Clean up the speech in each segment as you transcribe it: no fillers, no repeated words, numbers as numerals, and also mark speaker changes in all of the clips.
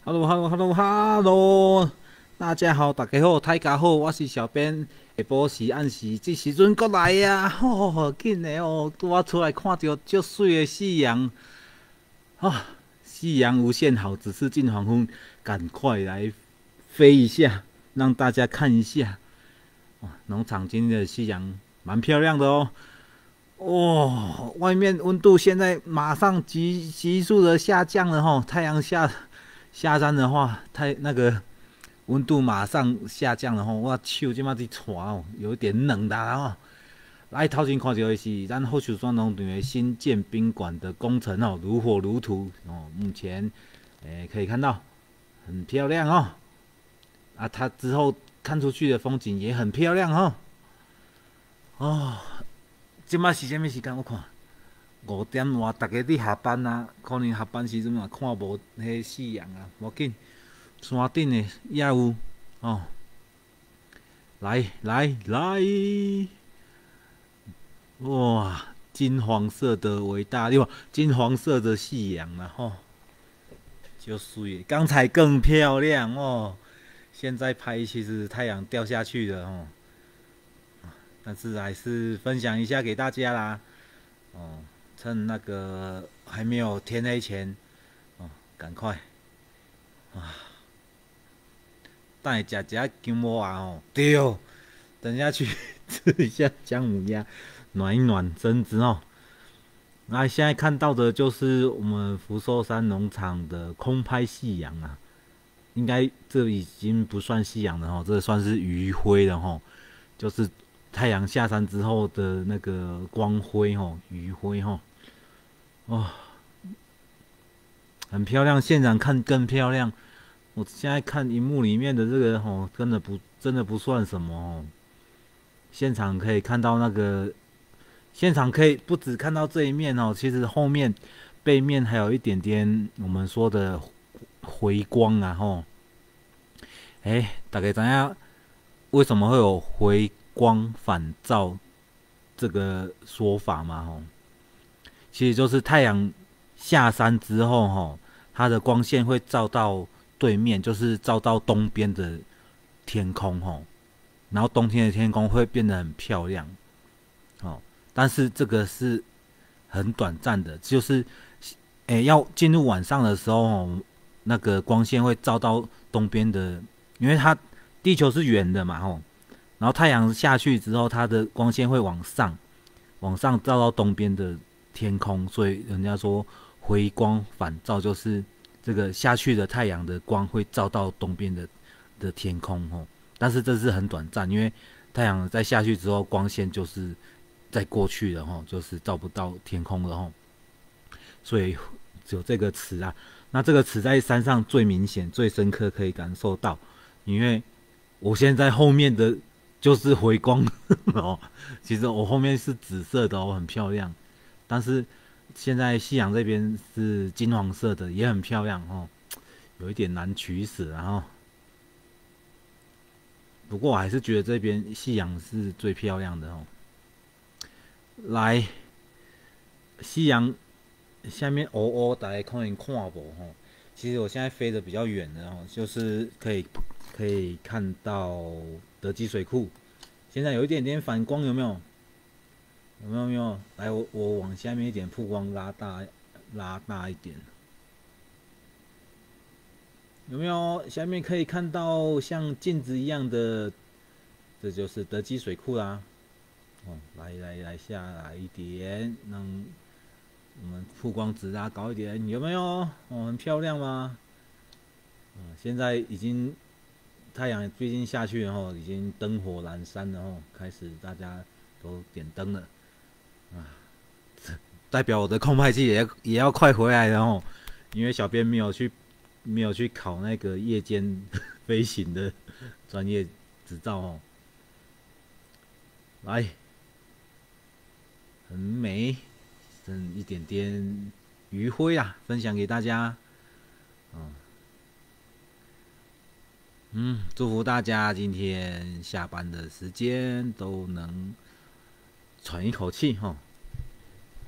Speaker 1: Hello，大家好，大家好，大家好，我是小编。下晡时暗时，这时阵过来啊，好紧的哦！我出来看到足水的夕阳啊，夕阳无限好，只是近黄昏，赶快来飞一下，让大家看一下。哇，农场今天的夕阳蛮漂亮的哦。哦，外面温度现在马上急速的下降了哈，太阳下山的话，那个温度马上下降了吼，我手即马伫喘哦，有点冷啦吼。来头前看到的是咱后树庄农场的新建宾馆的工程哦，如火如荼哦。目前可以看到很漂亮哦，啊，它之后看出去的风景也很漂亮哦。哦，即马是啥物时间？我看5点外，大家伫下班啊，可能下班时阵嘛看无迄夕阳啊，无要紧。山顶的也有哦，来，哇，金黄色的伟大，对吧？金黄色的夕阳啊，吼，就水，刚才更漂亮哦。现在拍其实太阳掉下去了哦，但是还是分享一下给大家啦。哦，趁那个还没有天黑前，哦，赶快啊！带食食姜母鸭哦，对哦，等下去吃一下姜母鸭，暖一暖身子哦。那现在看到的就是我们福寿山农场的空拍夕阳啊，应该这已经不算夕阳了哈，这算是余晖了哈，就是太阳下山之后的那个光辉哈，余晖哈，哦，很漂亮，现场看更漂亮。我现在看荧幕里面的这个吼，真的不算什么哦。现场可以看到那个，现场可以不只看到这一面哦，其实后面背面还有一点点我们说的回光啊吼。大家知影为什么会有回光返照这个说法吗？吼，其实就是太阳下山之后吼，它的光线会照到对面，就是照到东边的天空吼，然后冬天的天空会变得很漂亮，哦，但是这个是很短暂的，就是要进入晚上的时候哦，那个光线会照到东边的，因为它地球是圆的嘛吼，然后太阳下去之后，它的光线会往上照到东边的天空，所以人家说回光返照就是这个下去的太阳的光会照到东边的天空吼，但是这是很短暂，因为太阳在下去之后，光线就是在过去了吼，就是照不到天空了吼，所以只有这个词啊。那这个词在山上最明显、最深刻，可以感受到，因为我现在后面的就是回光哦，其实我后面是紫色的哦，很漂亮，但是现在夕阳这边是金黄色的，也很漂亮哦，有一点难取舍，然后不过我还是觉得这边夕阳是最漂亮的哦。来，夕阳下面大家可能看不吼，其实我现在飞得比较远的哦，就是可以看到德基水库，现在有一点点反光，有没有？有没有？来，我往下面一点，曝光拉大一点，有没有？下面可以看到像镜子一样的，这就是德基水库啦。哦，来下来一点，让我们曝光值拉高一点，有没有？哦，很漂亮吗？现在已经太阳最近下去，然后已经灯火阑珊了，后开始大家都点灯了啊，代表我的空拍机也要快回来了哦，因为小编没有去考那个夜间飞行的专业执照哦。来，很美，剩一点点余晖啊，分享给大家。祝福大家今天下班的时间都能喘一口气哈。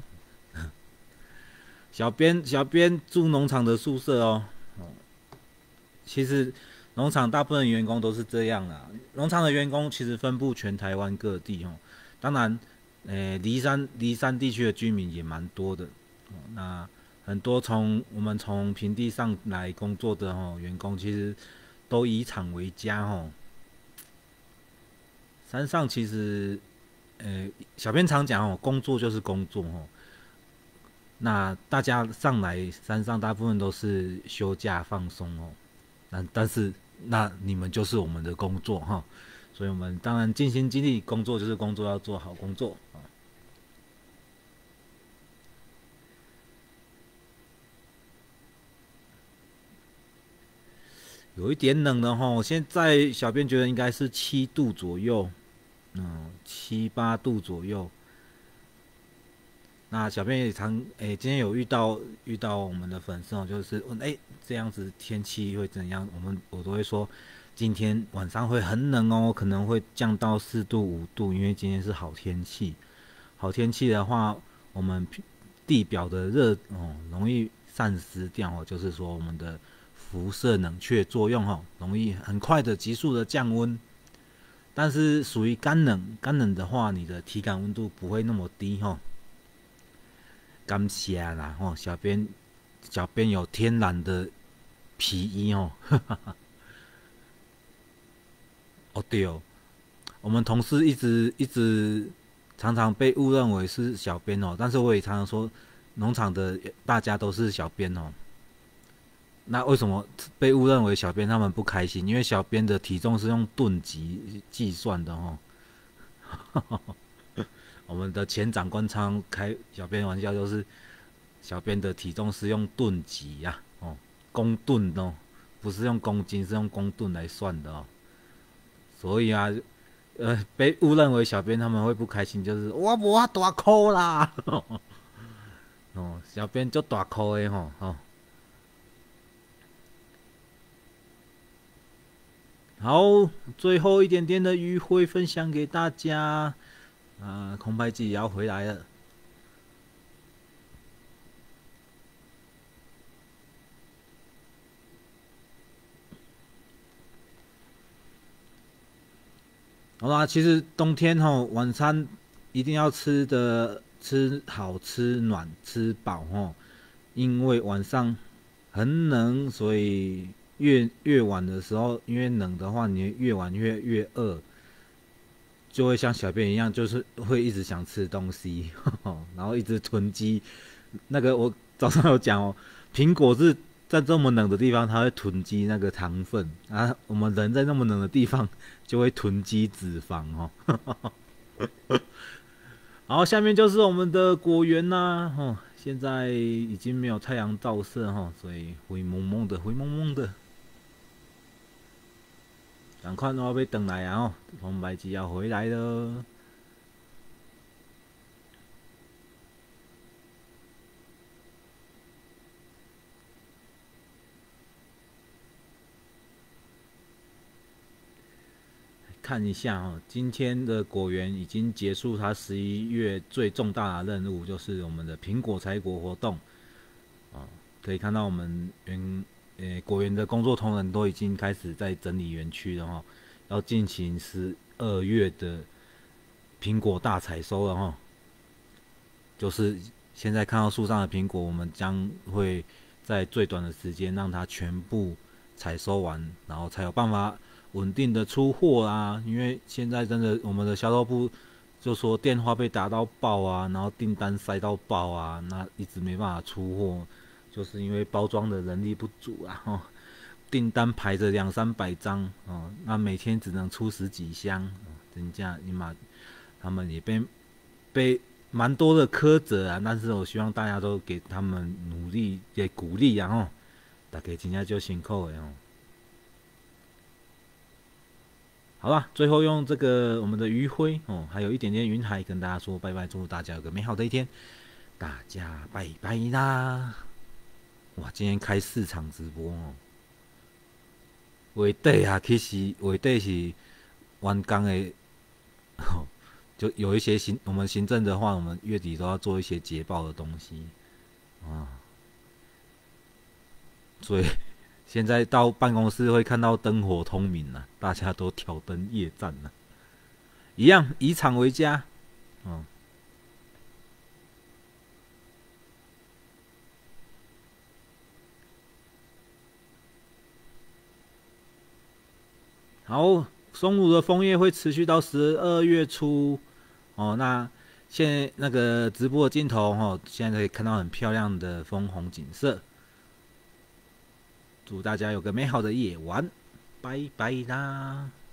Speaker 1: 小编住农场的宿舍哦， 其实农场大部分员工都是这样啦。农场的员工其实分布全台湾各地哦，当然，离山地区的居民也蛮多的。那很多我们从平地上来工作的员工，其实都以厂为家哦。山上其实，小编常讲哦，工作就是工作哦。那大家上来山上，大部分都是休假放松哦。但是那你们就是我们的工作哈，所以我们当然尽心尽力，工作就是工作，要做好工作啊。有一点冷了哈，现在小编觉得应该是7度左右，7、8度左右。那小编也今天有遇到我们的粉丝哦，就是问这样子天气会怎样？我都会说，今天晚上会很冷哦，可能会降到4度5度，因为今天是好天气。好天气的话，我们地表的热容易散失掉哦，就是说我们的辐射冷却作用哦，容易很快的急速的降温。但是属于干冷的话，你的体感温度不会那么低哦。感谢啦小编有天然的皮衣哦，哦对哦，我们同事一直常常被误认为是小编哦，但是我也常常说，农场的大家都是小编哦。那为什么被误认为小编他们不开心？因为小编的体重是用吨级计算的哦。我们的前长官常开小编玩笑，就是小编的体重是用吨级呀，公吨哦，不是用公斤，是用公吨来算的哦。所以啊，被误认为小编他们会不开心，就是我无法大哭啦，小编就大哭的吼。好，最后一点点的余晖分享给大家。空拍机也要回来了。好啦，其实冬天晚餐一定要吃好吃暖吃饱因为晚上很冷，所以越晚的时候，因为冷的话，你越晚越饿，就会像小便一样，就是会一直想吃东西，然后一直囤积。那个我早上有讲苹果是在这么冷的地方，它会囤积那个糖分啊。我们人在那么冷的地方，就会囤积脂肪好，下面就是我们的果园啦，现在已经没有太阳照射所以灰蒙蒙的。赶快我要回来啊红白机要回来了。看一下今天的果园已经结束它11月最重大的任务，就是我们的苹果采果活动可以看到我们果园的工作同仁都已经开始在整理园区了要进行12月的苹果大采收了就是现在看到树上的苹果，我们将会在最短的时间让它全部采收完，然后才有办法稳定的出货啦。因为现在真的我们的销售部就说电话被打到爆啊，然后订单塞到爆啊，那一直没办法出货，就是因为包装的人力不足啊订单排着200-300张那每天只能出10几箱真假你妈他们也被蛮多的苛责啊，但是我希望大家都给他们努力给鼓励啊大家真正就辛苦的好啦，最后用这个我们的余晖还有一点点云海跟大家说拜拜，祝大家有个美好的一天，大家拜拜啦！哇，今天开4场直播月底啊，其实月底是完工的就有一些我们行政的话，我们月底都要做一些捷报的东西啊，所以现在到办公室会看到灯火通明了，大家都挑灯夜战了，一样以场为家。哦，好，松鲁的枫叶会持续到12月初。哦，那现在那个直播的镜头哦，现在可以看到很漂亮的枫红景色。祝大家有个美好的夜晚，拜拜啦！